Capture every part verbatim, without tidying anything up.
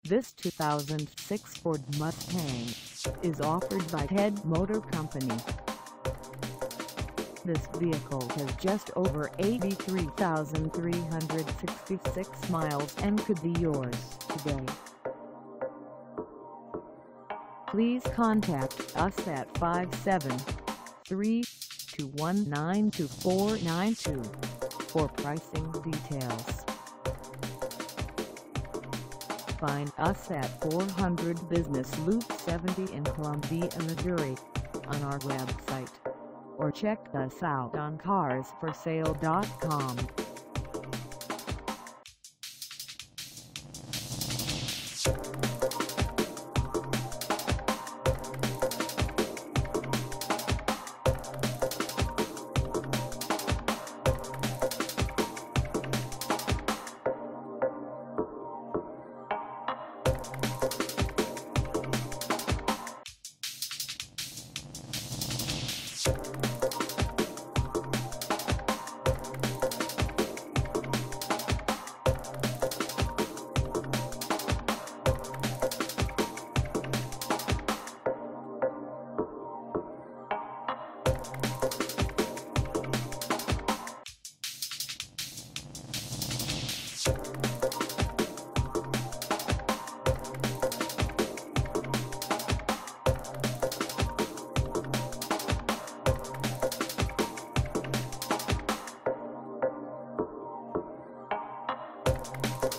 This two thousand six Ford Mustang is offered by Head Motor Company. This vehicle has just over eighty-three thousand three hundred sixty-six miles and could be yours today. Please contact us at five seven three, two one nine, two four nine two for pricing details. Find us at four hundred Business Loop seventy in Columbia, Missouri on our website, or check us out on cars for sale dot com.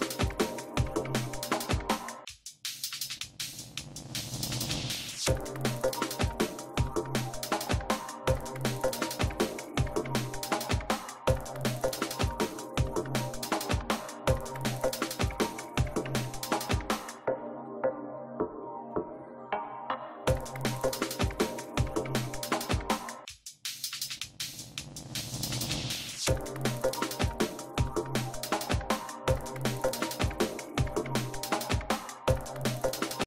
You